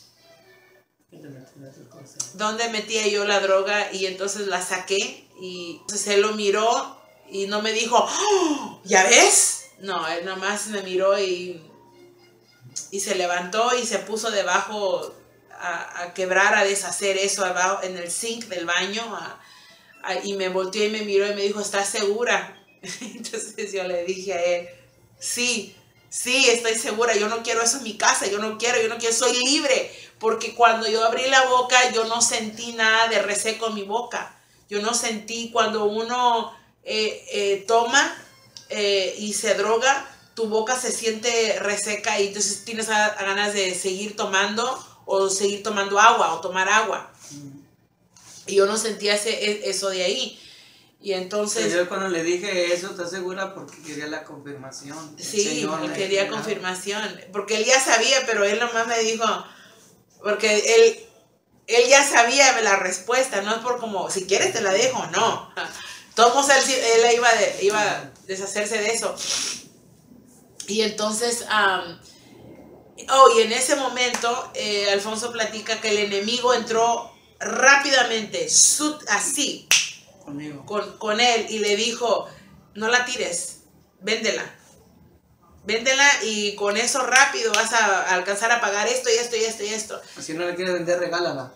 donde metía yo la droga, y entonces la saqué y entonces él lo miró y no me dijo, ¡oh! ¿Ya ves? No, él nomás me miró y, y se levantó y se puso debajo a, a quebrar, a deshacer eso abajo en el zinc del baño, a, a, y me volteó y me miró y me dijo, ¿estás segura? Entonces yo le dije a él, sí, sí, estoy segura, yo no quiero eso en mi casa, yo no quiero, yo no quiero, soy libre. Porque cuando yo abrí la boca, yo no sentí nada de reseco en mi boca. Yo no sentí, cuando uno eh, eh, toma eh, y se droga, tu boca se siente reseca y entonces tienes a, a ganas de seguir tomando o seguir tomando agua o tomar agua. Y yo no sentía ese, eso de ahí. Y entonces... Pero yo cuando le dije eso, ¿estás segura? Porque quería la confirmación. Sí, Señor, él quería la confirmación. Porque él ya sabía, pero él nomás me dijo... Porque él, él ya sabía la respuesta, no es por como, si quieres te la dejo, no. Todos él, él iba, de, iba a deshacerse de eso. Y entonces... Um, oh, y en ese momento, eh, Alfonso platica que el enemigo entró rápidamente, así... Conmigo. Con, con él y le dijo, no la tires, véndela. Véndela y con eso rápido vas a alcanzar a pagar esto y esto y esto y esto. Si no la quieres vender, regálala.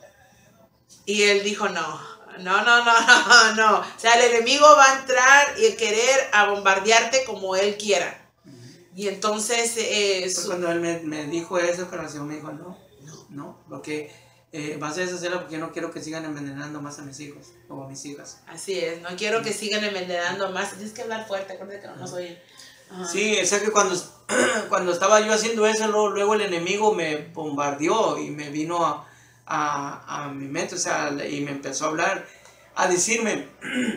Y él dijo, no, no, no, no, no, no. O sea, el enemigo va a entrar y querer a bombardearte como él quiera. Uh-huh. Y entonces... Eh, pues su... cuando él me, me dijo eso, pero el Señor me dijo, no, no, no, porque... Eh, vas a deshacerla porque yo no quiero que sigan envenenando más a mis hijos o a mis hijas. Así es, no quiero que sigan envenenando más. Tienes que hablar fuerte, acuérdate que no nos oyen. Uh-huh. Sí, o sea que cuando, cuando estaba yo haciendo eso, luego, luego el enemigo me bombardeó y me vino a, a, a mi mente, o sea, y me empezó a hablar, a decirme,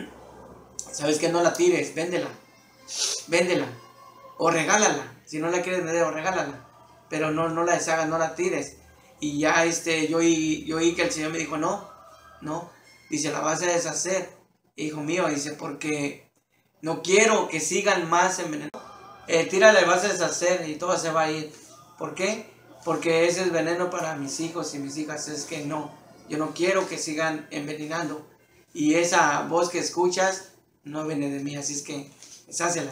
¿sabes qué? No la tires, véndela, véndela, o regálala, si no la quieres vender, o regálala, pero no, no la deshagas, no la tires. Y ya este, yo oí, yo oí que el Señor me dijo, no, no, dice, la vas a deshacer, hijo mío, dice, porque no quiero que sigan más envenenando. Eh, tírala y vas a deshacer y todo se va a ir. ¿Por qué? Porque ese es veneno para mis hijos y mis hijas, es que no, yo no quiero que sigan envenenando. Y esa voz que escuchas no viene de mí, así es que deshácela.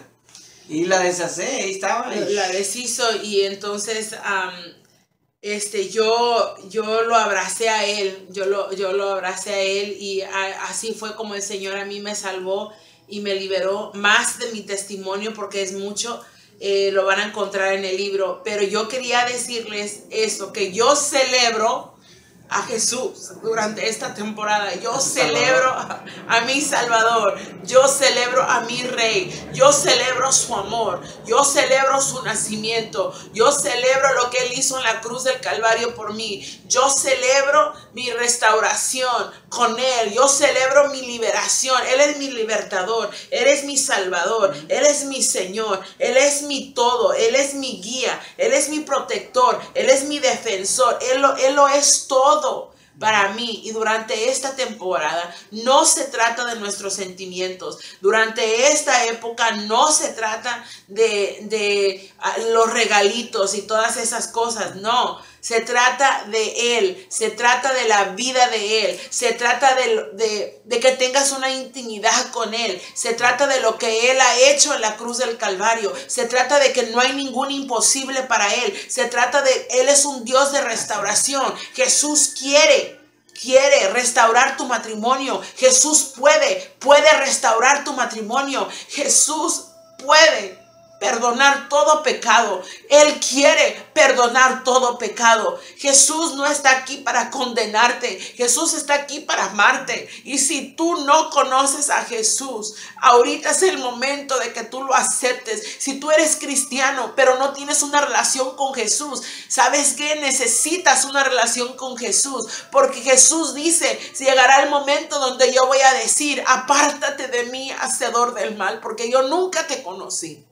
Y la deshacé, ahí estaba. La, la deshizo y entonces... Um, Este, yo, yo lo abracé a él, yo lo, yo lo abracé a él y a, así fue como el Señor a mí me salvó y me liberó más de mi testimonio porque es mucho, eh, lo van a encontrar en el libro. Pero yo quería decirles eso, que yo celebro a Jesús durante esta temporada. Yo celebro a, a mi Salvador, yo celebro a mi Rey, yo celebro su amor, yo celebro su nacimiento, yo celebro lo que Él hizo en la cruz del Calvario por mí, yo celebro mi restauración con Él, yo celebro mi liberación. Él es mi libertador, Él es mi Salvador, Él es mi Señor, Él es mi todo, Él es mi guía, Él es mi protector, Él es mi defensor, Él lo, Él lo es todo para mí. Y durante esta temporada no se trata de nuestros sentimientos. Durante esta época no se trata de, de uh, los regalitos y todas esas cosas. No, se trata de Él, se trata de la vida de Él, se trata de, de, de que tengas una intimidad con Él, se trata de lo que Él ha hecho en la cruz del Calvario, se trata de que no hay ningún imposible para Él, se trata de, Él es un Dios de restauración. Jesús quiere, quiere restaurar tu matrimonio. Jesús puede, puede restaurar tu matrimonio. Jesús puede perdonar todo pecado. Él quiere perdonar todo pecado. Jesús no está aquí para condenarte. Jesús está aquí para amarte. Y si tú no conoces a Jesús, ahorita es el momento de que tú lo aceptes. Si tú eres cristiano, pero no tienes una relación con Jesús, ¿sabes qué? Necesitas una relación con Jesús. Porque Jesús dice, si llegará el momento donde yo voy a decir, apártate de mí, hacedor del mal, porque yo nunca te conocí.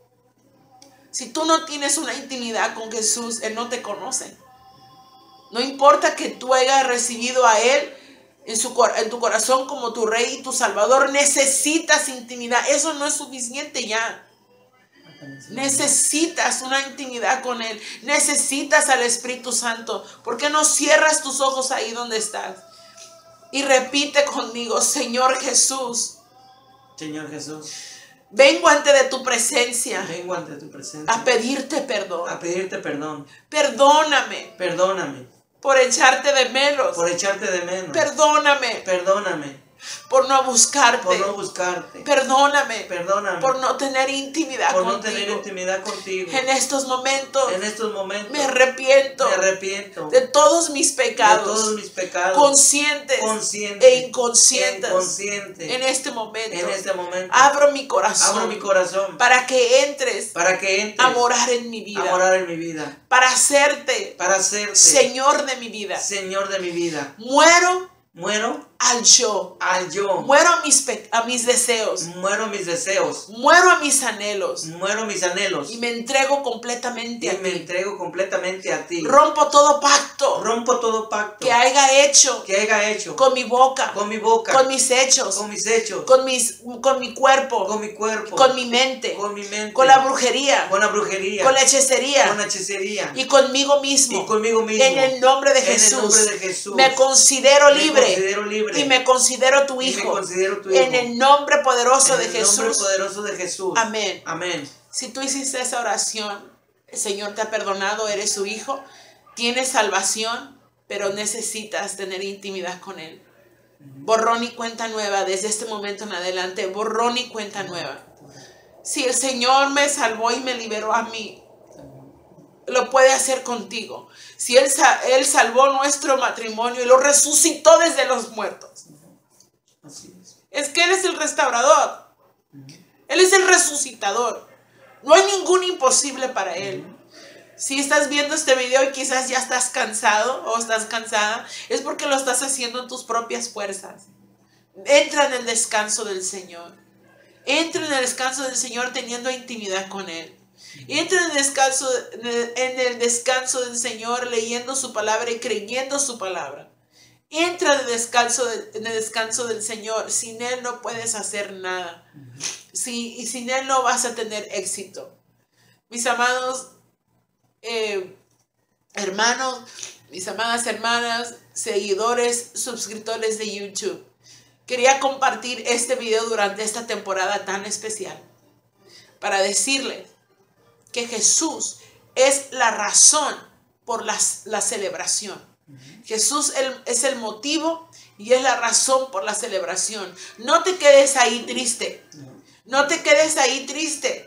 Si tú no tienes una intimidad con Jesús, Él no te conoce. No importa que tú hayas recibido a Él en, su, en tu corazón como tu Rey y tu Salvador, necesitas intimidad. Eso no es suficiente ya. Necesitas una intimidad con Él. Necesitas al Espíritu Santo. ¿Por qué no cierras tus ojos ahí donde estás? Y repite conmigo, Señor Jesús. Señor Jesús. Vengo ante de tu presencia. Vengo ante tu presencia. A pedirte perdón. A pedirte perdón. Perdóname. Perdóname. Por echarte de menos. Por echarte de menos. Perdóname. Perdóname. Por no buscarte. Por no buscarte. Perdóname. Perdóname. Por no tener intimidad por contigo. Por no tener intimidad contigo. En estos momentos. En estos momentos. Me arrepiento. Me arrepiento. De todos mis pecados. De todos mis pecados. Conscientes. Consciente, e inconscientes. E inconsciente. En este momento. En este momento. Abro mi corazón. Abro mi corazón. Para que entres. Para que entres. A morar en mi vida. A morar en mi vida. Para hacerte. Para hacerte. Señor de mi vida. Señor de mi vida. Muero. Muero a al yo. al yo. Muero a mis, a mis deseos. Muero mis deseos. Muero a mis anhelos. Muero mis anhelos. Y me entrego completamente y a me ti. entrego completamente a ti. Rompo todo pacto. Rompo todo pacto Que haya hecho. que haya hecho Con mi boca. con mi boca. Con mis hechos. Con mis hechos. Con, mis, con mi cuerpo. Con mi cuerpo. Con mi mente. Con mi mente. Con la brujería. Con la brujería. Con la hechicería. Con la hechicería. Y conmigo mismo. Y conmigo mismo. En el nombre de En Jesús. el nombre de Jesús. Me considero Me libre. considero libre. Y me considero tu Y hijo. me considero tu hijo. En el nombre poderoso En de el Jesús. nombre poderoso de Jesús. Amén. Amén. Si tú hiciste esa oración, el Señor te ha perdonado, eres su hijo, tienes salvación, pero necesitas tener intimidad con Él. Borrón y cuenta nueva, desde este momento en adelante, borrón y cuenta nueva. Si el Señor me salvó y me liberó a mí, lo puede hacer contigo. Si Él, él salvó nuestro matrimonio y lo resucitó desde los muertos. Así es. Es que Él es el restaurador. Él es el resucitador. No hay ningún imposible para Él. Si estás viendo este video y quizás ya estás cansado o estás cansada, es porque lo estás haciendo en tus propias fuerzas. Entra en el descanso del Señor. Entra en el descanso del Señor teniendo intimidad con Él. Entra en el descanso, en el descanso del Señor leyendo su palabra y creyendo su palabra. Entra en el descanso, en el descanso del Señor. Sin Él no puedes hacer nada. Sí, y sin Él no vas a tener éxito. Mis amados eh, hermanos, mis amadas hermanas, seguidores, suscriptores de YouTube, quería compartir este video durante esta temporada tan especial para decirles que Jesús es la razón por la, la celebración. Jesús el, es el motivo y es la razón por la celebración. No te quedes ahí triste. No te quedes ahí triste.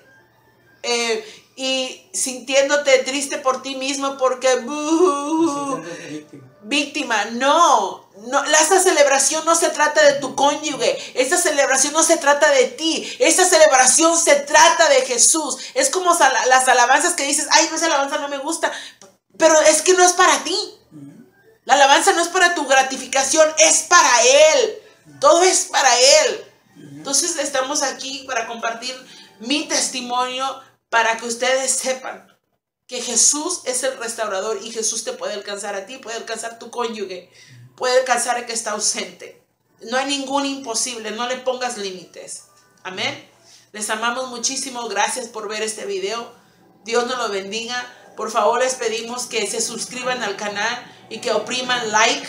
Eh, y sintiéndote triste por ti mismo porque buh, víctima. No, no, esta celebración no se trata de tu cónyuge. Esta celebración no se trata de ti. Esta celebración se trata de Jesús. Es como las alabanzas que dices, ay, no, esa alabanza no me gusta. Pero es que no es para ti. La alabanza no es para tu gratificación, es para Él. Todo es para Él. Entonces estamos aquí para compartir mi testimonio para que ustedes sepan que Jesús es el restaurador y Jesús te puede alcanzar a ti, puede alcanzar a tu cónyuge, puede alcanzar al que está ausente. No hay ningún imposible, no le pongas límites. Amén. Les amamos muchísimo, gracias por ver este video. Dios nos lo bendiga. Por favor, les pedimos que se suscriban al canal y que opriman like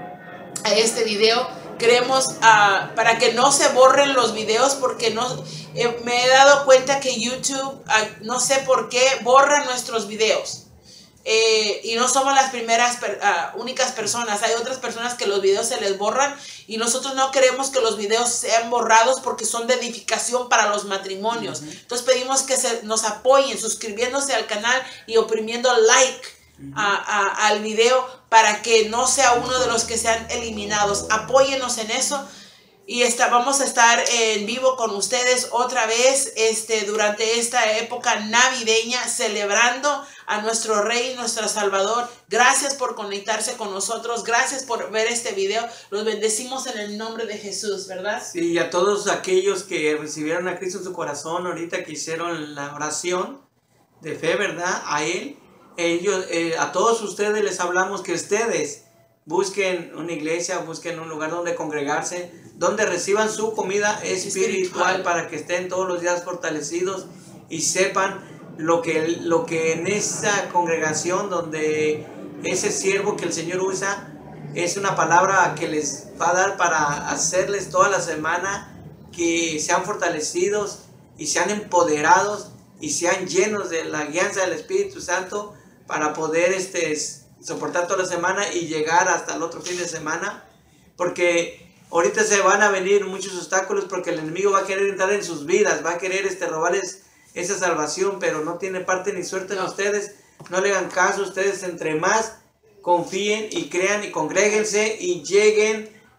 a este video. Queremos uh, para que no se borren los videos porque no, eh, me he dado cuenta que YouTube, uh, no sé por qué, borra nuestros videos. Eh, y no somos las primeras, per, uh, únicas personas. Hay otras personas que los videos se les borran y nosotros no queremos que los videos sean borrados porque son de edificación para los matrimonios. Uh-huh. Entonces pedimos que se, nos apoyen suscribiéndose al canal y oprimiendo like uh-huh. a, a, al video para que no sea uno de los que sean eliminados. Apóyennos en eso. Y está, vamos a estar en vivo con ustedes otra vez este, durante esta época navideña, celebrando a nuestro Rey, nuestro Salvador. Gracias por conectarse con nosotros. Gracias por ver este video. Los bendecimos en el nombre de Jesús, ¿verdad? Sí, y a todos aquellos que recibieron a Cristo en su corazón, ahorita que hicieron la oración de fe, ¿verdad? A Él. Ellos, eh, a todos ustedes les hablamos que ustedes busquen una iglesia, busquen un lugar donde congregarse, donde reciban su comida espiritual, espiritual para que estén todos los días fortalecidos y sepan lo que, lo que en esa congregación donde ese siervo que el Señor usa es una palabra que les va a dar para hacerles toda la semana que sean fortalecidos y sean empoderados y sean llenos de la guianza del Espíritu Santo para poder este, soportar toda la semana y llegar hasta el otro fin de semana, porque ahorita se van a venir muchos obstáculos porque el enemigo va a querer entrar en sus vidas, va a querer este, robarles esa salvación, pero no tiene parte ni suerte en ustedes. No le hagan caso, ustedes entre más confíen y crean y congréguense y lleguen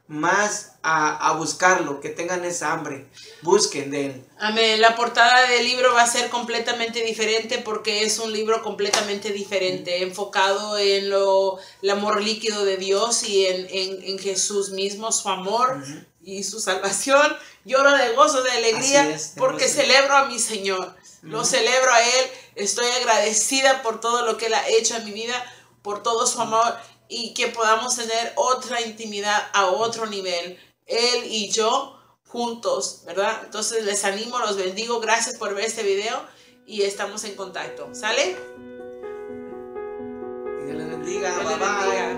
más a, a buscarlo, que tengan esa hambre, busquen de Él. Amén. La portada del libro va a ser completamente diferente porque es un libro completamente diferente, mm. enfocado en lo, el amor líquido de Dios y en, en, en Jesús mismo, su amor uh-huh. y su salvación. Lloro de gozo, de alegría, es, porque gozo. celebro a mi Señor. Uh-huh. Lo celebro a Él. Estoy agradecida por todo lo que Él ha hecho en mi vida, por todo su amor, y que podamos tener otra intimidad a otro nivel, Él y yo juntos, ¿verdad? Entonces les animo, los bendigo, gracias por ver este video y estamos en contacto, ¿sale? Dios les bendiga, Dios bye les bendiga. bye.